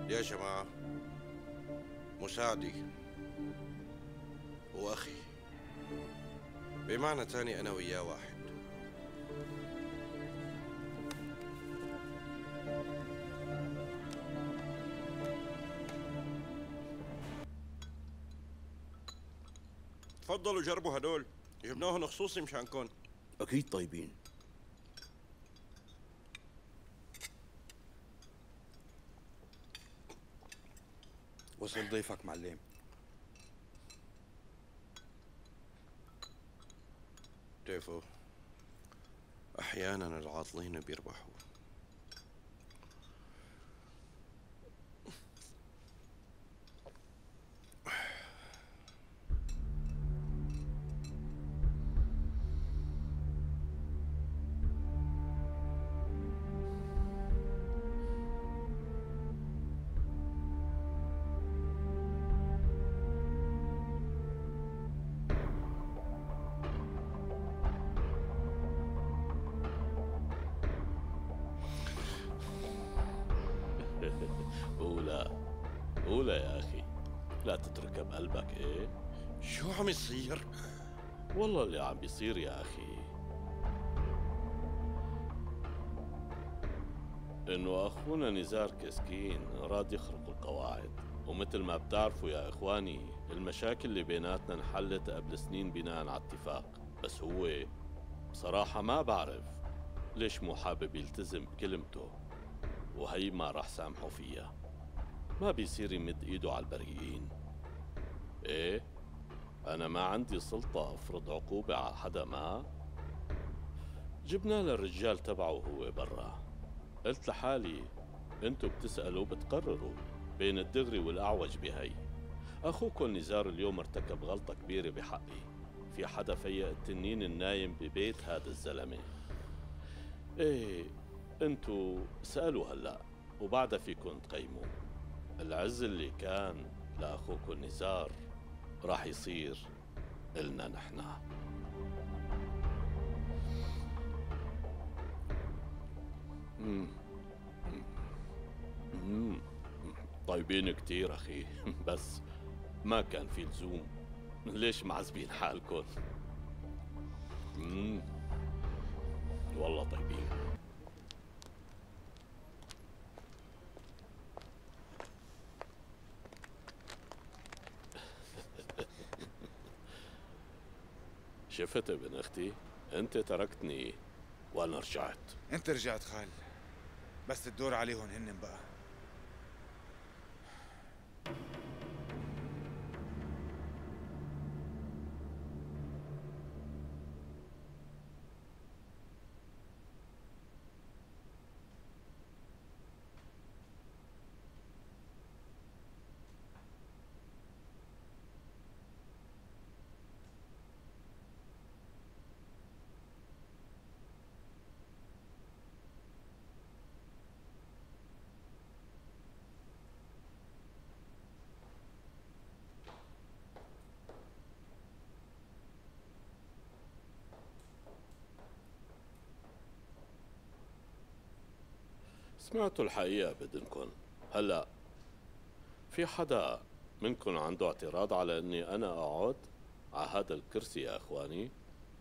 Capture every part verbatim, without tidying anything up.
يا جماعة، مساعدي وأخي، بمعنى تاني أنا وياه واحد. تفضلوا جربوا هدول، جبناهن خصوصي مشانكم. أكيد طيبين. وصل ضيفك معلم. بتعرفوا، أحيانا العاطلين بيربحوا. قولها قولها يا أخي، لا تتركها بقلبك. إيه شو عم يصير؟ والله اللي عم بيصير يا أخي إنه أخونا نزار كسكين راد يخرق القواعد، ومثل ما بتعرفوا يا إخواني المشاكل اللي بيناتنا انحلت قبل سنين بناء على اتفاق، بس هو بصراحة ما بعرف ليش مو حابب يلتزم بكلمته، وهي ما رح سامحه فيها. ما بيصير يمد ايده على البريئين. ايه انا ما عندي سلطة افرض عقوبة على حدا. ما جبنا للرجال تبعه وهو برا، قلت لحالي انتو بتسألوا بتقرروا بين الدغري والاعوج بهي. اخوكم نزار اليوم ارتكب غلطة كبيرة بحقي، في حدا فيق التنين النايم ببيت هذا الزلمة. ايه انتو سألوا هلأ وبعدها فيكن تقيموا. العز اللي كان لأخوكم نزار راح يصير إلنا نحنا. مم. مم. طيبين كتير أخي بس ما كان في لزوم. ليش معذبين حالكم؟ مم. والله طيبين. شفت ابن اختي، انت تركتني وانا رجعت. انت رجعت خال، بس الدور عليهم هن بقى. سمعتوا الحقيقة بدنكن. هلأ في حدا منكم عنده اعتراض على اني انا اقعد على هذا الكرسي يا اخواني؟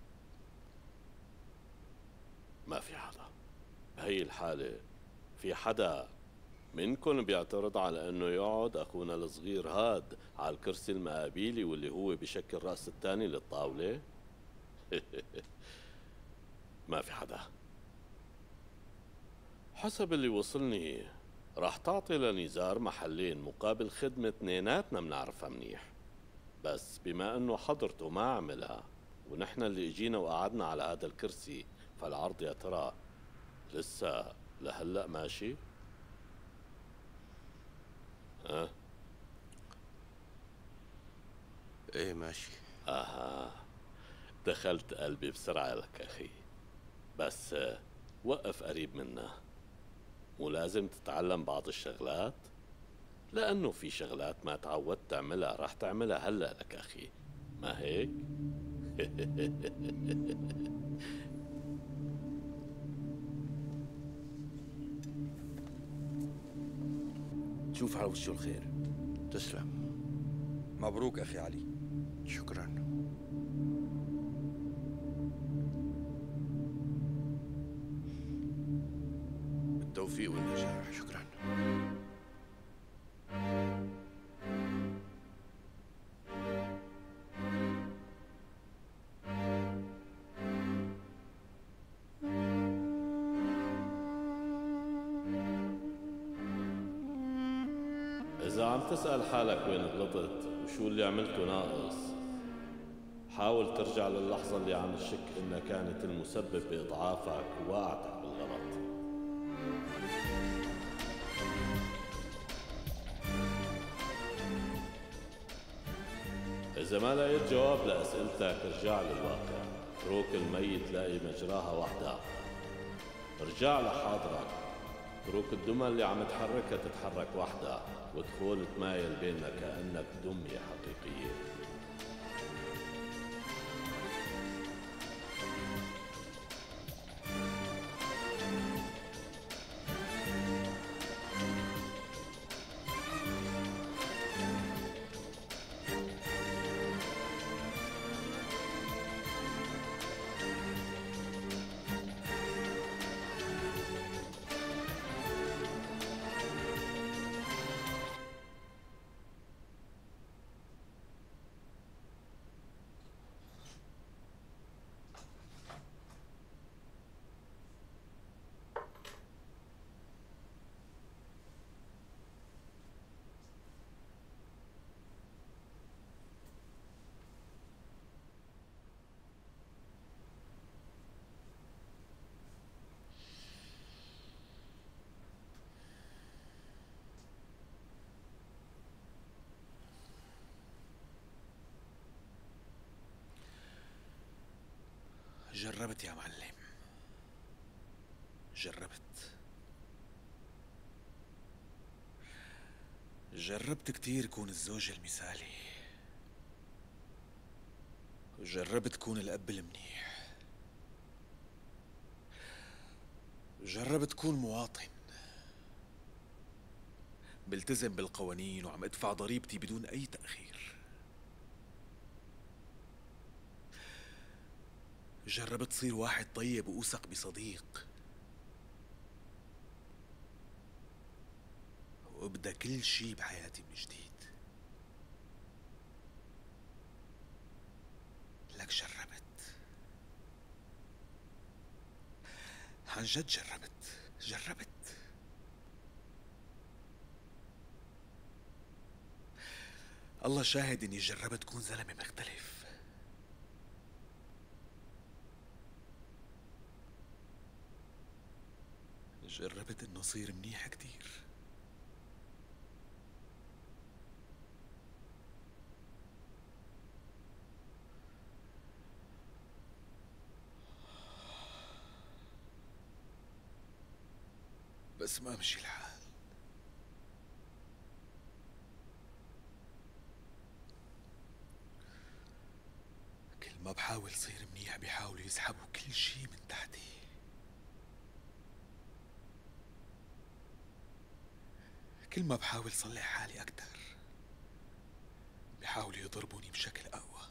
ما في حدا. بهي الحالة في حدا منكم بيعترض على انه يقعد اخونا الصغير هاد على الكرسي المقابيلي واللي هو بشكل راس الثاني للطاولة؟ ما في حدا. حسب اللي وصلني راح تعطي لنزار محلين مقابل خدمة اثنيناتنا منعرفها منيح، بس بما انه حضرته ما عملها ونحن اللي اجينا وقعدنا على هذا الكرسي، فالعرض يا ترى لسه لهلأ ماشي؟ ها؟ ايه ماشي. اها، دخلت قلبي بسرعة لك اخي، بس وقف قريب منا. مو لازم تتعلم بعض الشغلات؟ لأنه في شغلات ما تعودت تعملها راح تعملها هلأ لك أخي، ما هيك؟ تشوف على وشه الخير. تسلم. مبروك أخي علي. شكرا. بالتوفيق والنجاح. شكرا. إذا عم تسأل حالك وين غلطت وشو اللي عملته ناقص، حاول ترجع للحظة اللي عم تشك إنها كانت المسبب بإضعافك ووقعتك بالغلط. إذا ما لقيت جواب لأسئلتك ارجع للواقع، اترك المي تلاقي مجراها وحدها. ارجع لحاضرك، اترك الدمى اللي عم تحركها تتحرك وحدها، وادخل تمايل بيننا كأنك دمية حقيقية. جربت يا معلم، جربت جربت كتير كون الزوج المثالي، وجربت كون الأب المنيح، وجربت كون مواطن بلتزم بالقوانين وعم ادفع ضريبتي بدون أي تأخير. جربت صير واحد طيب وأوثق بصديق، وابدأ كل شي بحياتي من جديد. لك جربت، عن جد جربت جربت الله شاهد اني جربت كون زلمة مختلف. جربت انه صير منيح كتير. بس ما مشي الحال. كل ما بحاول صير منيح بيحاولوا يسحبوا كل شي من تحتي. كل ما بحاول صلح حالي أكتر بيحاولوا يضربوني بشكل أقوى.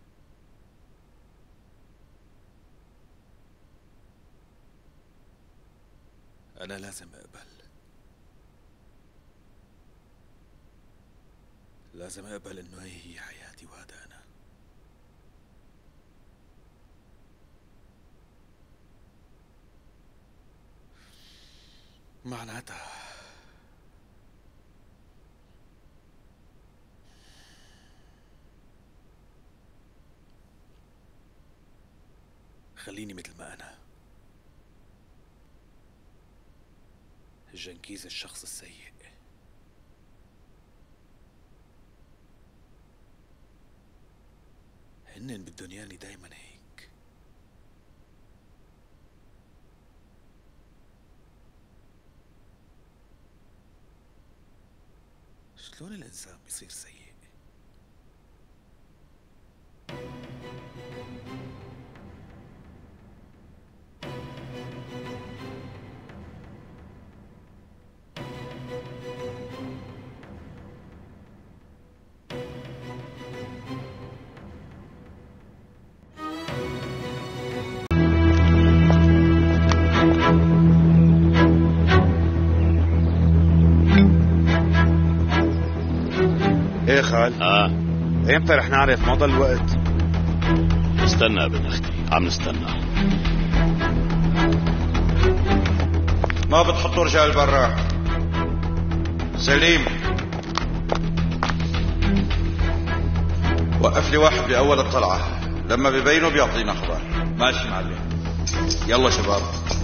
أنا لازم أقبل، لازم أقبل إنه هي هي حياتي وهذا أنا. معناتها خليني مثل ما أنا، جنكيز الشخص السيء. هنن بدهم ياني دايما هيك. شلون الإنسان بيصير سيء؟ ايه خال؟ اه امتى رح نعرف مضى الوقت؟ استنى ابن اختي، عم نستنى. ما بتحطوا رجال برا. سليم، وقف لي واحد بأول الطلعة، لما ببينه بيعطينا خبر. ماشي معلم. يلا شباب،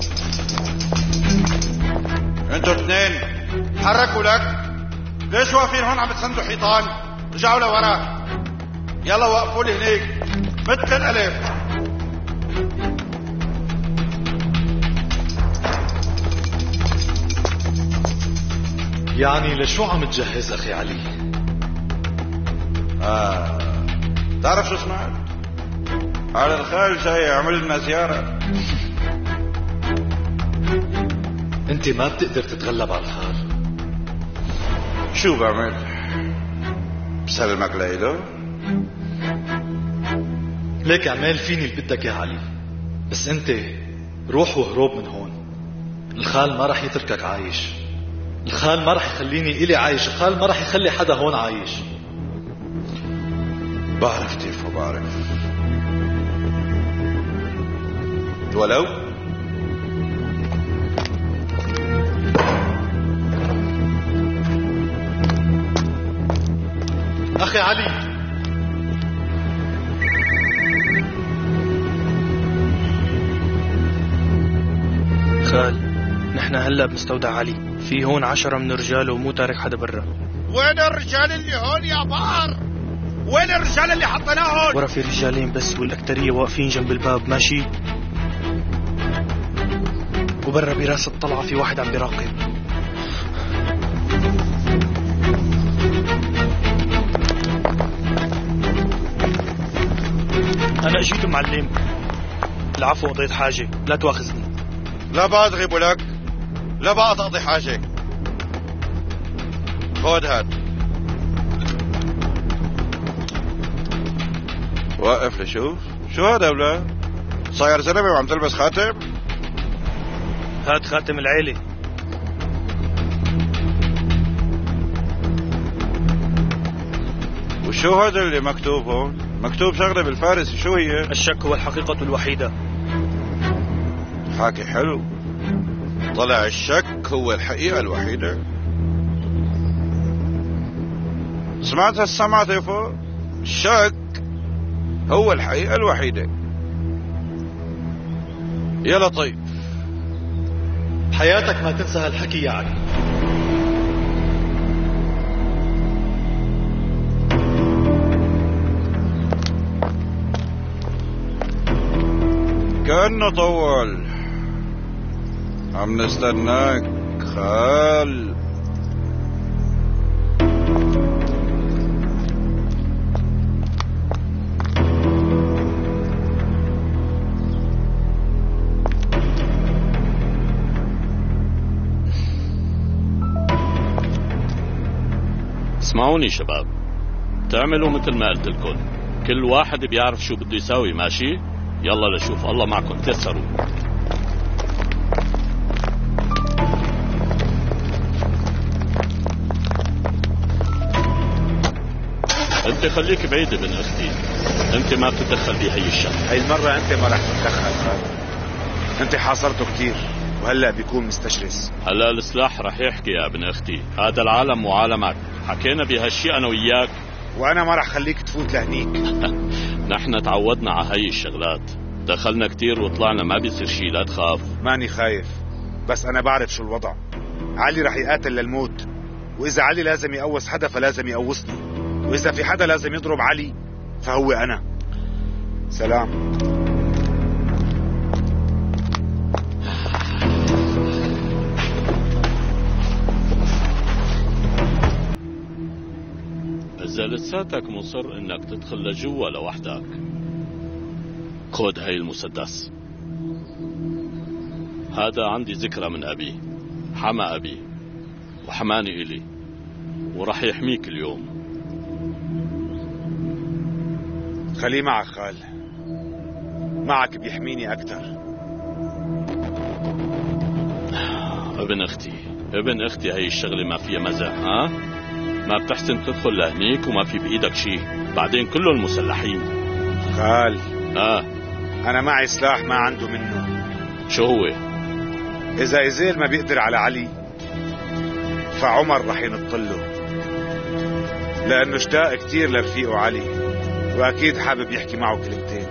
انتوا اثنين حركوا لك. ليش واقفين هون عم تسندوا حيطان؟ رجعوا لورا. يلا وقفوا لي هنيك مثل الألف. يعني لشو عم تجهز اخي علي؟ آه. تعرف شو سمعت؟ على الخال جاي يعمل لنا زيارة. انت ما بتقدر تتغلب على الخال. شو بعمل؟ بسلمك ليلو؟ ليك اعمال فيني اللي بدك يا علي، بس انت روح وهروب من هون. الخال ما رح يتركك عايش. الخال ما رح يخليني إلي عايش. الخال ما رح يخلي حدا هون عايش. بعرف تيفو، بعرف. ولو أخي علي، خال، نحن هلا بمستودع علي، في هون عشرة من رجاله ومو تارك حدا برا. وين الرجال اللي هون يا بار؟ وين الرجال اللي حطيناهم؟ ورا في رجالين بس والأكترية واقفين جنب الباب. ماشي؟ وبرا براس الطلعة في واحد عم بيراقب. أنا أجيت معلم. العفو، قضيت حاجة، لا تواخذني. لا بأضغب لك، لا بقى تقضي حاجة. خود هاد، وقف لشوف. شو هذا ولا صاير زلمة وعم تلبس خاتم؟ هاد خاتم العيلة. وشو هذا اللي مكتوب هون؟ مكتوب شغلة بالفارسي، شو هي؟ الشك هو الحقيقة الوحيدة. حاكي حلو. طلع الشك هو الحقيقة الوحيدة. سمعت هالسمعة تيفو؟ الشك هو الحقيقة الوحيدة. يا لطيف، حياتك ما تنسى هالحكي يا علي. كأنه طول. عم نستناك خال. اسمعوني شباب، تعملوا مثل ما قلت لكم. كل واحد بيعرف شو بده يساوي. ماشي؟ يلا لشوف. الله معكم، تيسروا. انت خليك بعيد ابن اختي، انت ما بتتدخل بهي الشغله. هاي المرة انت ما رح تتدخل. انت حاصرته كتير وهلا بيكون مستشرس. هلا السلاح رح يحكي يا ابن اختي. هذا العالم مو عالمك. حكينا بهالشيء انا وياك. وانا ما رح خليك تفوت لهنيك. نحن تعودنا على هي الشغلات، دخلنا كتير وطلعنا، ما بيصير شيء، لا تخاف. ماني خايف، بس انا بعرف شو الوضع. علي رح يقاتل للموت، واذا علي لازم يقوص حدا فلازم يقوصني، واذا في حدا لازم يضرب علي فهو انا. سلام. إذا لساتك مصر إنك تدخل لجوا لوحدك، خذ هاي المسدس. هذا عندي ذكرى من أبي، حمى أبي وحماني إلي، ورح يحميك اليوم. خليه معك خال، معك بيحميني أكتر. ابن أختي، ابن أختي، هاي الشغلة ما فيها مزح. ها؟ ما بتحسن تدخل لهنيك وما في بإيدك شيء، بعدين كلهم مسلحين. خال آه أنا معي سلاح ما عنده منه. شو هو؟ إذا إزيل ما بيقدر على علي فعمر رح ينطله، لأنه اشتاق كتير لرفيقه علي وأكيد حابب يحكي معه كلمتين.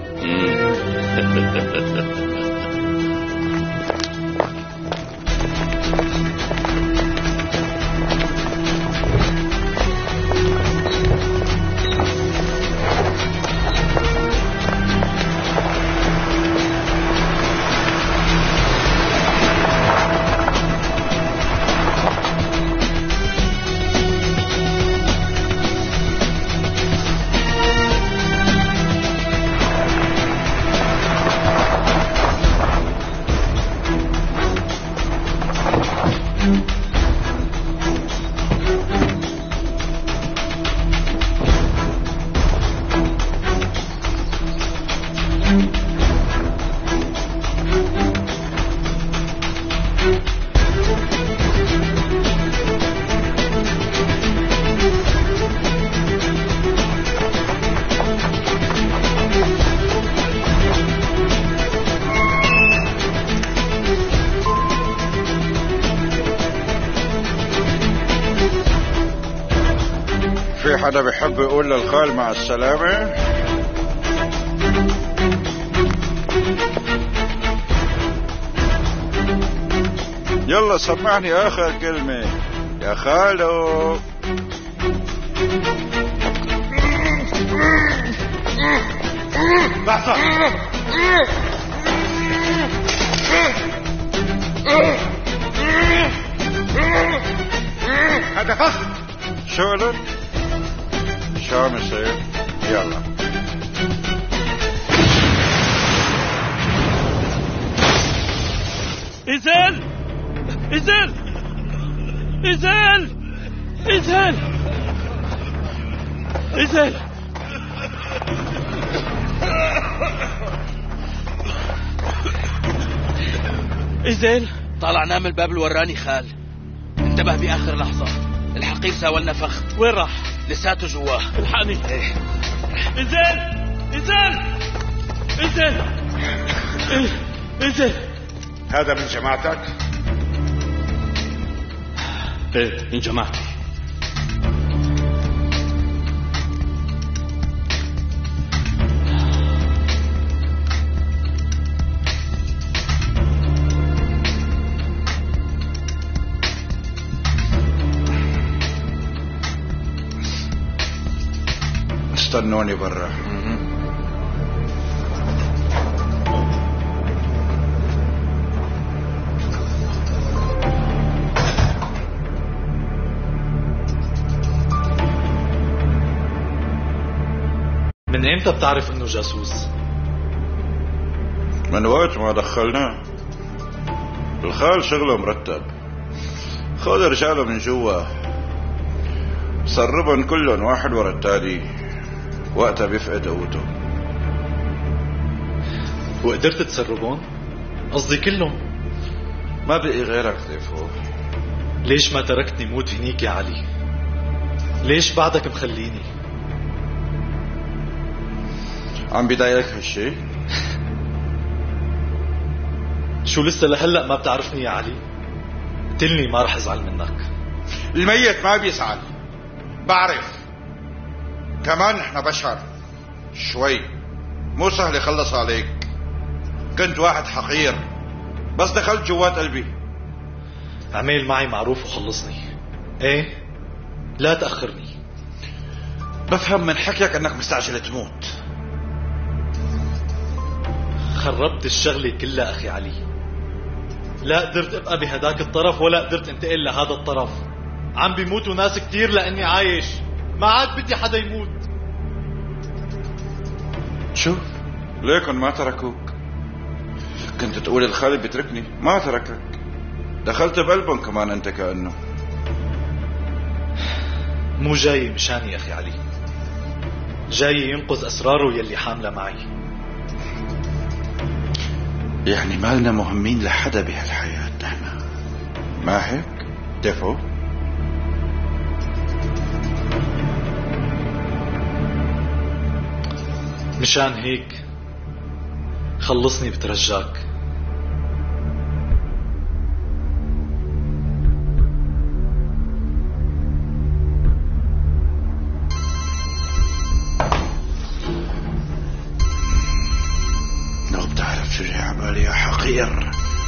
في حدا بيحب يقول للخال مع السلامة؟ يلا سمعني آخر كلمة يا خالو. لحظة. هذا قصد. شو قلت؟ شو عم يصير؟ يلا إزال إزال إزال إزال إزال إزال طالع نام الباب الوراني خال، انتبه بآخر لحظة، الحقير ساولنا فخ. وين راح؟ لساته جواه. الحقني. ايه إزال إزال إزال إزال. هذا من جماعتك؟ ايه من جماعتي. استنوني برا. من امتى بتعرف انه جاسوس؟ من وقت ما دخلناه. الخال شغله مرتب، خذ رجاله من جوا سربن كلهم واحد ورا التالي، وقتها بيفقد قوته. وقدرت تسربون؟ قصدي كلهم. ما بقي غيرك تفوق. ليش ما تركتني موت هنيك يا علي؟ ليش بعدك مخليني؟ عم بيضايقك هالشي؟ شو لسه لهلأ ما بتعرفني يا علي؟ قتلني ما رح ازعل منك. الميت ما بيزعل، بعرف. كمان احنا بشر شوي، مو سهل يخلص عليك. كنت واحد حقير بس دخلت جوات قلبي. اعمل معي معروف وخلصني. ايه لا تأخرني. بفهم من حكيك انك مستعجل تموت. خربت الشغلة كلها اخي علي. لا قدرت ابقى بهداك الطرف ولا قدرت انتقل لهذا الطرف. عم بيموتوا ناس كتير لاني عايش، ما عاد بدي حدا يموت. شوف ليكن ما تركوك. كنت تقول الخالد بيتركني، ما تركك، دخلت بقلبهم كمان انت. كأنه مو جاي مشاني اخي علي، جاي ينقذ اسراره يلي حامله معي. يعني مالنا مهمين لحدا بهالحياة نحن، ما هيك؟ دفو مشان هيك خلصني بترجاك. لو بتعرف شو جاي عبالي يا حقير.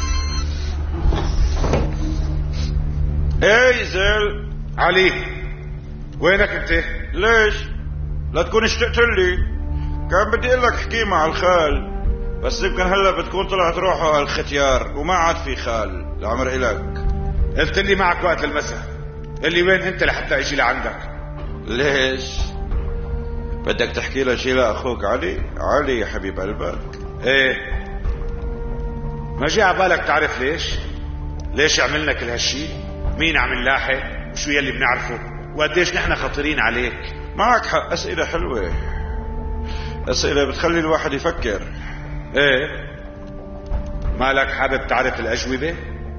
ايه زل علي، وينك انت؟ ليش؟ لا تكون اشتقت لي. كان بدي اقول لك احكي مع الخال، بس يمكن هلا بتكون طلعت روحه هالختيار وما عاد في خال. العمر إلك. قلت لي معك وقت المساء، اللي وين انت لحتى اجي لعندك؟ ليش؟ بدك تحكي له شي لاخوك علي؟ علي يا حبيب قلبك. ايه، ما جي عبالك تعرف ليش؟ ليش عملنا كل هالشي؟ مين عم نلاحق؟ وشو يلي بنعرفه؟ وقديش نحن خطيرين عليك؟ معك حق، اسئلة حلوة، اسئلة بتخلي الواحد يفكر. ايه، مالك حابب تعرف الاجوبة؟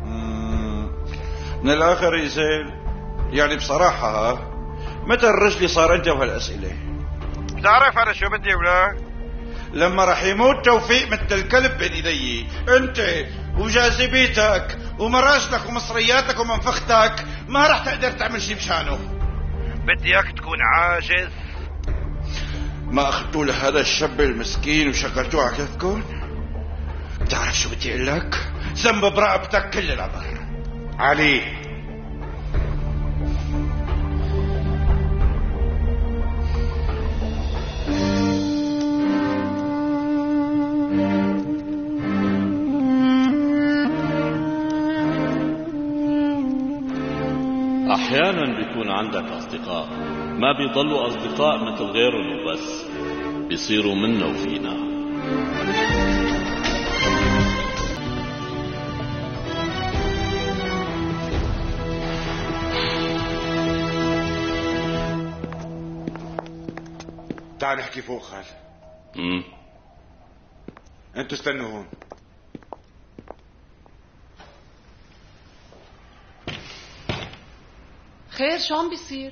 من الاخر يا زين، يعني بصراحة ها متى رجلي صار انت وهالاسئلة؟ بتعرف انا شو بدي ولا؟ لما راح يموت توفيق مثل الكلب بين ايدي، انت وجاذبيتك ومراجلك ومصرياتك ومنفختك ما راح تقدر تعمل شي مشانه. بدي اياك تكون عاجز. ما اخذتوا لهذا الشاب المسكين وشغلتوه على كيفكم؟ بتعرف شو بدي اقول لك؟ ذنب برقبتك كل العمر. علي، أحيانا بيكون عندك أصدقاء ما بيضلوا أصدقاء مثل غيرهم وبس، بيصيروا منا وفينا. تعال نحكي فوق خال. امم انتوا استنوا هون. خير شو عم بيصير؟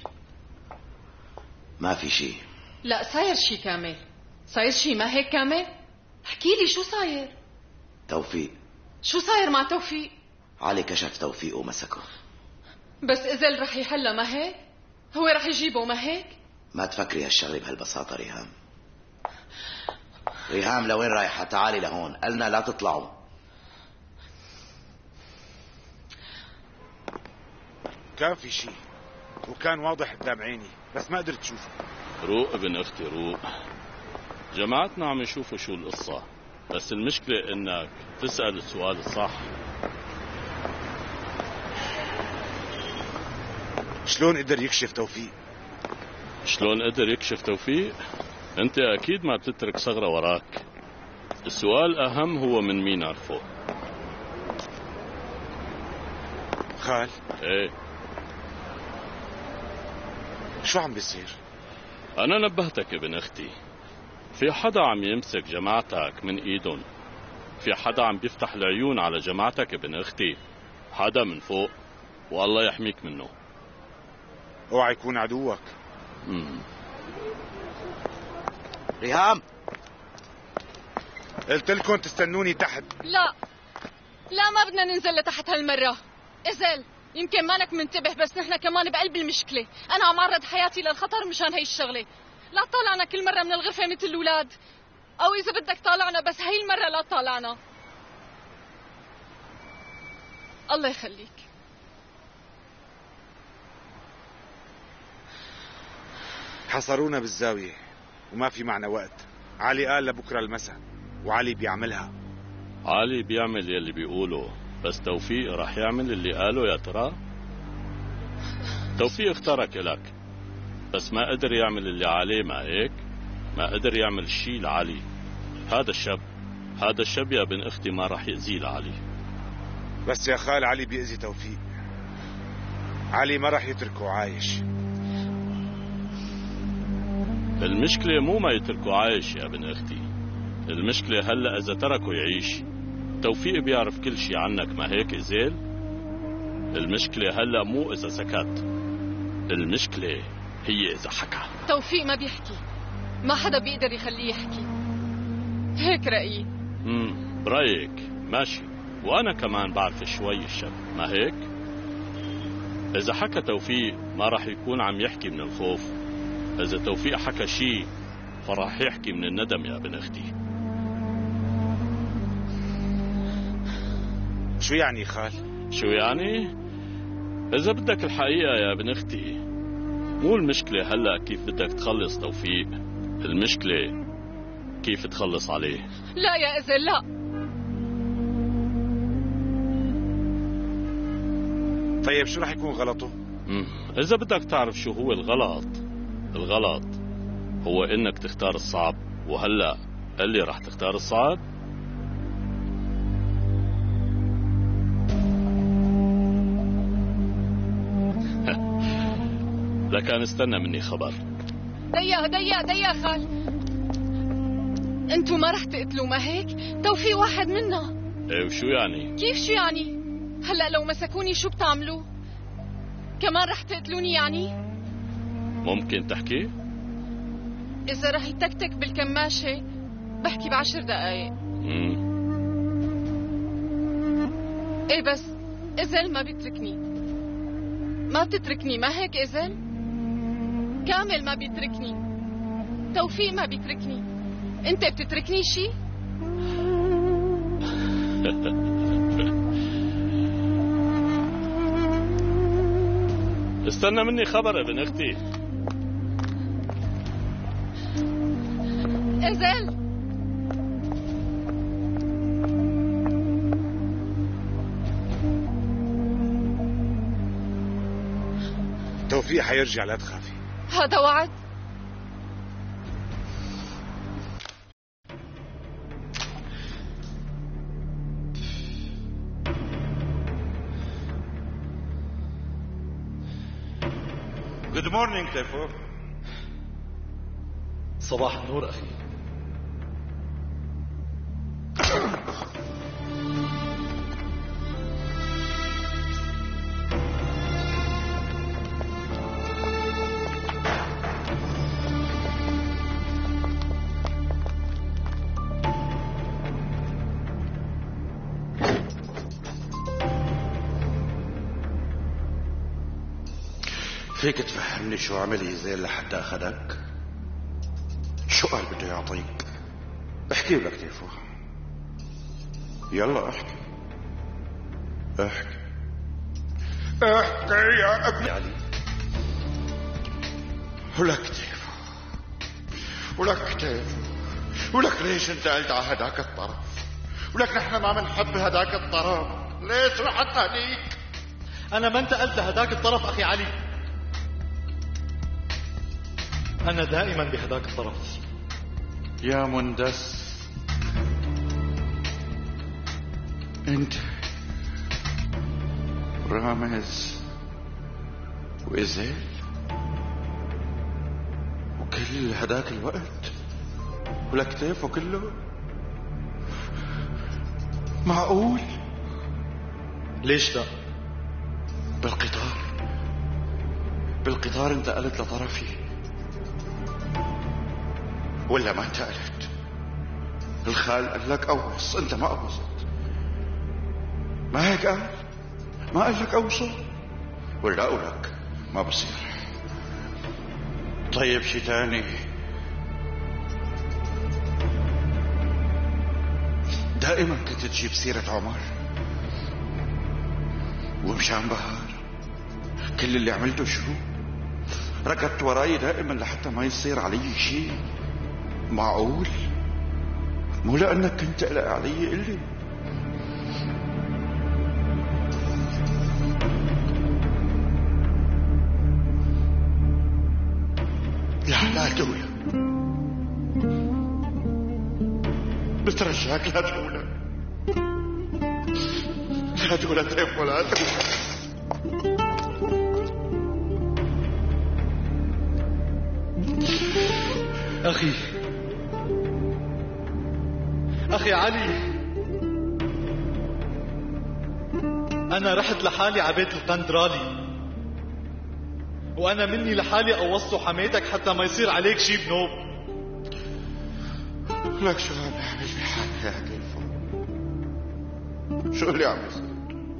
ما في شي. لا صاير شي كامل، صاير شي ما هيك كامل؟ احكي لي شو صاير؟ توفيق. شو صاير مع توفيق؟ علي كشف توفيق ومسكه. بس إذا رح يحلى ما هيك؟ هو رح يجيبه ما هيك؟ ما تفكري هالشغله بهالبساطه ريهام. ريهام لوين رايحه؟ تعالي لهون، قلنا لا تطلعوا. كان في شي وكان واضح قدام عيني بس ما قدرت اشوفه. روق ابن اختي روق، جماعتنا عم يشوفوا شو القصة، بس المشكلة انك تسأل السؤال الصح. شلون قدر يكشف توفيق؟ شلون قدر يكشف توفيق؟ انت اكيد ما بتترك ثغرة وراك. السؤال اهم هو من مين عرفه. خال. ايه شو عم بيصير؟ انا نبهتك ابن اختي، في حدا عم يمسك جماعتك من ايدهم، في حدا عم بيفتح العيون على جماعتك ابن اختي، حدا من فوق والله يحميك منه. اوعى يكون عدوك. امم ريهام، قلت لكم تستنوني تحت. لا لا ما بدنا ننزل لتحت هالمرة. ازل يمكن مانك منتبه بس نحن كمان بقلب المشكلة. أنا عم عرض حياتي للخطر مشان هي الشغلة. لا تطالعنا كل مرة من الغرفة مثل الأولاد، أو إذا بدك طالعنا بس هي المرة لا تطالعنا. الله يخليك. حصرونا بالزاوية وما في معنا وقت. علي قال لبكرة المساء وعلي بيعملها. علي بيعمل يلي بيقوله، بس توفيق رح يعمل اللي قاله يا ترى؟ توفيق اختارك إلك بس ما قدر يعمل اللي عليه، ما هيك؟ ما قدر يعمل شي لعلي. هذا الشاب هذا الشاب يا بن اختي ما رح يأذيه لعلي. بس يا خال علي بيأذي توفيق. علي ما رح يتركه عايش. المشكلة مو ما يتركه عايش يا بن اختي، المشكلة هلأ إذا تركه يعيش. توفيق بيعرف كل شي عنك ما هيك إزيل؟ المشكلة هلأ مو إذا سكت، المشكلة هي إذا حكى. توفيق ما بيحكي، ما حدا بيقدر يخليه يحكي. هيك رأيي. امم برأيك ماشي، وأنا كمان بعرف شوي الشك، ما هيك؟ إذا حكى توفيق ما راح يكون عم يحكي من الخوف، إذا توفيق حكى شيء فراح يحكي من الندم يا ابن أختي. شو يعني خال؟ شو يعني؟ إذا بدك الحقيقة يا ابن أختي، مو المشكلة هلأ كيف بدك تخلص توفيق، المشكلة كيف تخلص عليه. لا يا إزل لا. طيب شو رح يكون غلطه؟ مم. إذا بدك تعرف شو هو الغلط، الغلط هو إنك تختار الصعب، وهلأ اللي رح تختار الصعب. لكان استنى مني خبر. ديا ديا ديا خال، انتو ما رح تقتلوا ما هيك؟ توفيق واحد منا. ايه وشو يعني؟ كيف شو يعني؟ هلأ لو مسكوني شو بتعملوا؟ كمان رح تقتلوني يعني؟ ممكن تحكي؟ إذا رح يتكتك بالكماشة بحكي بعشر دقايق. مم. ايه بس إزل ما بيتركني، ما بتتركني ما هيك إزل؟ كامل ما بيتركني، توفيق ما بيتركني، انت بتتركني شي؟ استنى مني خبر ابن اختي. إزل توفيق حيرجع، لا تخافي. هذا وعد. Good morning تيفو. صباح النور أخي. فيك تفهمني شو عمل يزيل لحتى أخذك؟ شو قال بده يعطيك؟ احكي لك تيفو، يلا احكي احكي احكي يا ابني علي. ولك تيفو ولك تيفو ولك ليش انت قلت على هداك الطرف؟ ولك نحن ما بنحب هداك الطرف، ليش رحت هديك؟ أنا ما انتقلت هداك الطرف أخي علي، أنا دائما بهداك الطرف. يا مندس انت رامز وإزيل وكل هداك الوقت والكتيف وكله، معقول؟ ليش لا؟ بالقطار بالقطار انتقلت لطرفي ولا ما انتقلت؟ الخال قال لك اوص، انت ما اوصت، ما هيك قال؟ ما قال لك اوصل؟ ولا اقولك ما بصير. طيب شي تاني، دائما كنت تجيب سيرة عمر ومشان بهار، كل اللي عملته شو؟ ركضت وراي دائما لحتى ما يصير علي شيء. معقول؟ مو لأنك كنت قلق علي قلي. لا لا تقولها، بترجاك لا تقولها، لا تقولها تيف ولا تقولها. أخي أخي علي، أنا رحت لحالي عبيت القندرالي، وأنا مني لحالي قوصت وحميتك حتى ما يصير عليك شي بنوب. لك شو عم بعمل بحالي يا كيفو؟ شو اللي عم يصير؟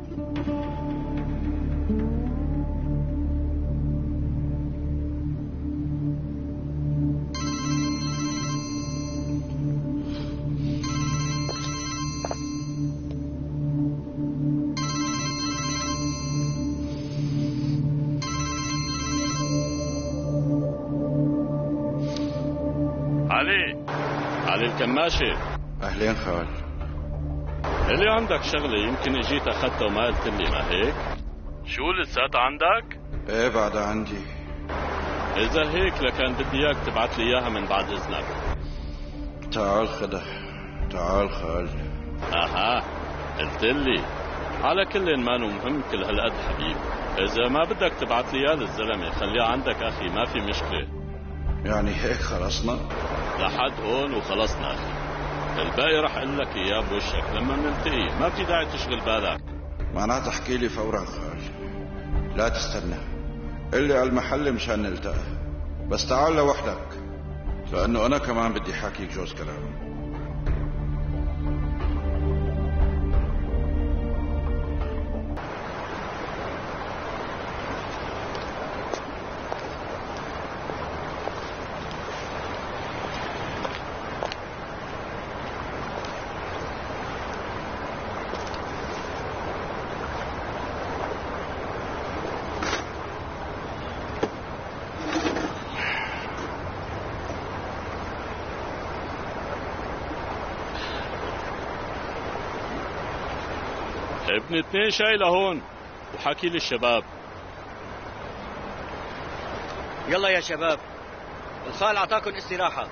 علي علي الكماشة. أهلين خال. اللي عندك شغلة يمكن اجيت اخذتها وما قلت لي، ما هيك؟ شو لساتها عندك؟ ايه بعدها عندي. اذا هيك لكان بدي اياك تبعت لي اياها من بعد اذنك. تعال خدها، تعال خال. اها قلت لي. على كل مانو مهم كل هالقد حبيب. اذا ما بدك تبعت لي اياه للزلمه خليها عندك اخي، ما في مشكله. يعني هيك خلصنا؟ لحد هون وخلصنا اخي. الباقي رح اقول لك اياه بوشك لما نلتقي، ما في داعي تشغل بالك. معناتها احكي لي فورا خال، لا تستنى. قل لي على المحل مشان نلتقى، بس تعال لوحدك لانه انا كمان بدي حاكيك جوز كلام. ابن اثنين شاي لهون وحكي لي الشباب. يلا يا شباب، الخال اعطاكم استراحة.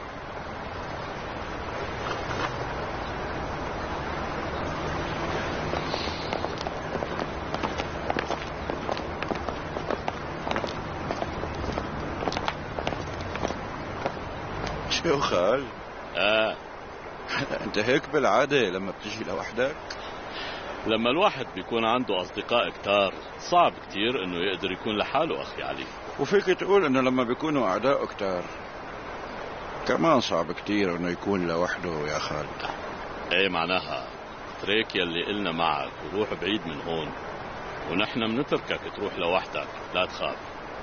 شو خال؟ اه انت هيك بالعادة لما بتجي لوحدك؟ لما الواحد بيكون عنده أصدقاء كتار صعب كتير إنه يقدر يكون لحاله أخي علي. وفيك تقول إنه لما بيكونوا أعداء كتار كمان صعب كتير إنه يكون لوحده يا خالد. إيه معناها تريك يلي قلنا معك وروح بعيد من هون، ونحن منتركك تروح لوحدك، لا تخاف.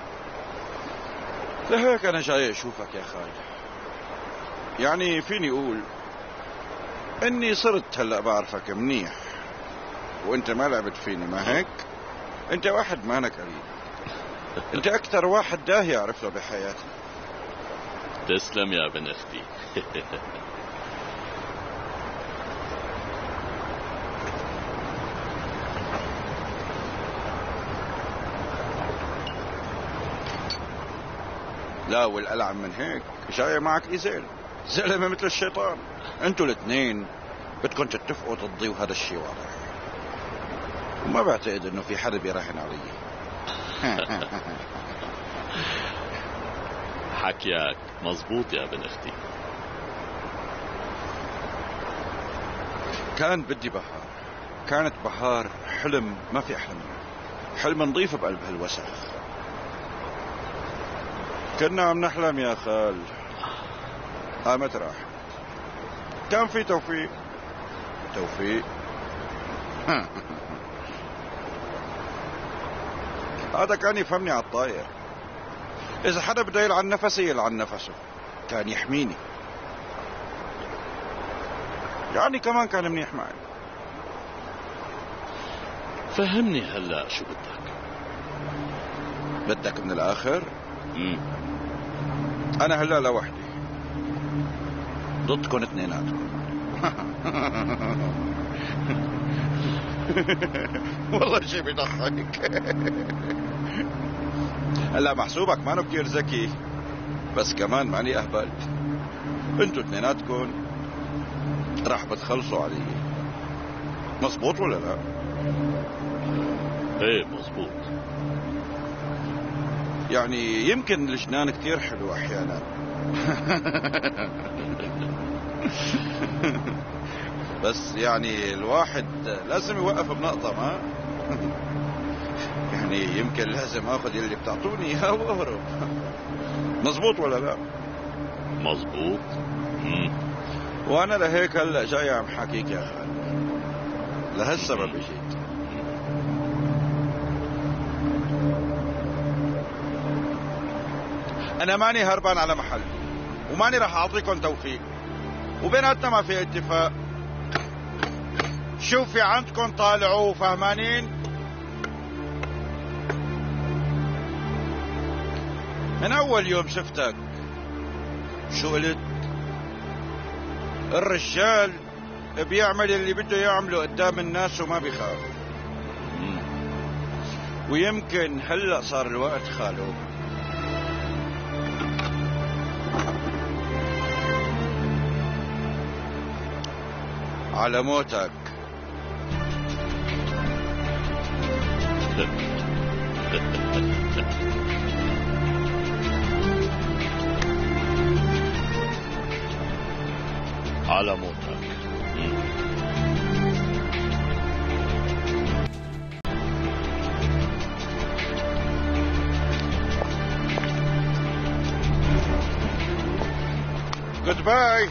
لهيك أنا جاي أشوفك يا خالد. يعني فيني أقول إني صرت هلأ بعرفك منيح، وانت ما لعبت فيني، ما هيك؟ انت واحد مانك قريب، انت اكثر واحد داهي اعرفه بحياتي. تسلم يا ابن اختي. لا والألعن من هيك جاي معك إيزيل، زلمة مثل الشيطان. انتوا الاثنين بدكم تتفقوا تضيوا، هذا الشيء واضح، وما بعتقد انه في حدا بيراهن علي. حكيك مزبوط يا ابن اختي. كان بدي بهار، كانت بهار حلم ما في احلى منه، حلم نظيف بقلب هالوسخ. كنا عم نحلم يا خال، قامت راح. كان في توفيق، توفيق هذا كان يفهمني على الطاير. إذا حدا بده يلعن نفسي يلعن نفسه، كان يحميني. يعني كمان كان منيح معي. فهمني هلا شو بدك؟ بدك من الآخر؟ امم أنا هلا لوحدي ضدكم اثنيناتكم. والله شيء بيضحك. هلا محسوبك مانو كتير ذكي، بس كمان ماني اهبل. انتوا اثنيناتكم راح بتخلصوا علي، مزبوط ولا لا؟ ايه مزبوط. يعني يمكن الجنان كتير حلو احيانا. بس يعني الواحد لازم يوقف بنقطة، ما يعني يمكن لازم اخذ اللي بتعطوني اياه واهرب. مزبوط ولا لا؟ مزبوط. مم. وانا لهيك هلا جاي عم حكيك يا خالد، لهالسبب اجيت. انا ماني هربان على محل، وماني راح اعطيكم توفيق، وبيناتنا ما في اتفاق. شوف في عندكم طالعوا فهمانين؟ من اول يوم شفتك شو قلت؟ الرجال بيعمل اللي بده يعمله قدام الناس وما بيخاف. ويمكن هلأ صار الوقت خالو على موتك. على موتك. Goodbye.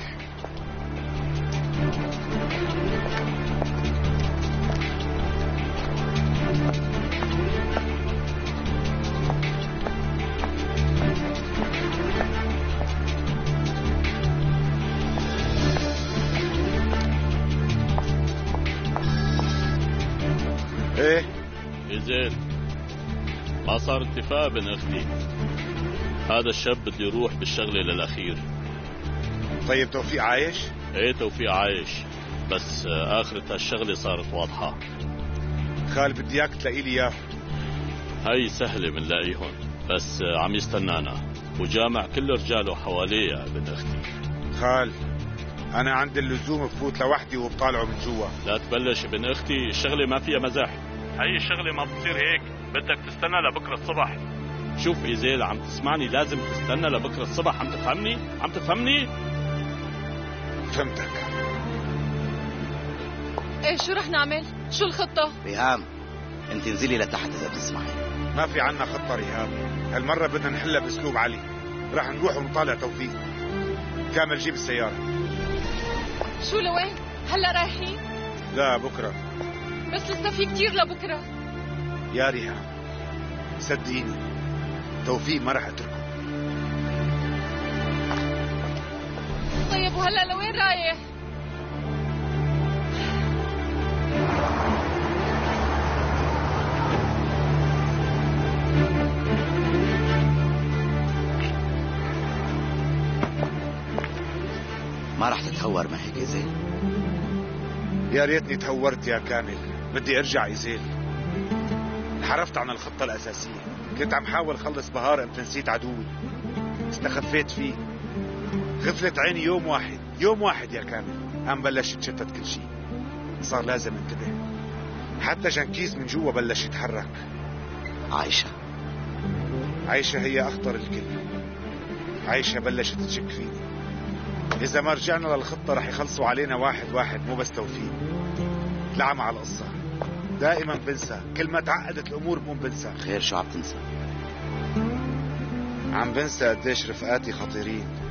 ايه إزيل، ما صار اتفاق بين اختي. هذا الشاب بده يروح بالشغلة للأخير. طيب توفيق عايش؟ ايه توفيق عايش، بس آخرة هالشغلة صارت واضحة. خال بدي اياك تلاقي لي اياه. هاي سهلة بنلاقيهم، بس عم يستنانا وجامع كل رجاله حواليه يا ابن اختي. خال انا عندي اللزوم بفوت لوحدي وبطالعه من جوا. لا تبلش ابن اختي، الشغلة ما فيها مزح. هاي الشغلة ما بتصير هيك، بدك تستنى لبكرة الصبح. شوف إيزيل، عم تسمعني؟ لازم تستنى لبكرة الصبح. عم تفهمني؟ عم تفهمني؟ فهمتك. ايه شو رح نعمل؟ شو الخطة؟ ريهام انت انزلي لتحت اذا بتسمعي. ما في عنا خطة ريهام، هالمرة بدنا نحلها باسلوب علي. رح نروح ونطالع توفيق. كامل جيب السيارة. شو لوين؟ هلا رايحين؟ لا بكرة. بس لسه في كتير لبكرة. يا ريهام صدقيني توفيق ما رح اتركه. طيب وهلا لوين رايح؟ ما رح تتهور ما هيك إزيل؟ يا ريتني تهورت يا كامل، بدي ارجع إزيل. انحرفت عن الخطة الأساسية، كنت عم حاول خلص بهار امتى نسيت عدوي، استخفيت فيه. غفلت عيني يوم واحد، يوم واحد يا كامل، قام بلش يتشتت كل شيء. صار لازم انتبه، حتى جنكيز من جوا بلش يتحرك. عايشة عايشة هي أخطر الكل. عايشة بلشت تشك فيني. إذا ما رجعنا للخطة رح يخلصوا علينا واحد واحد، مو بس توفيق. لعم على القصة، دائما بنسى، كل ما تعقدت الأمور بقوم بنسى. خير شو عم تنسى؟ عم بنسى قديش رفقاتي خطيرين،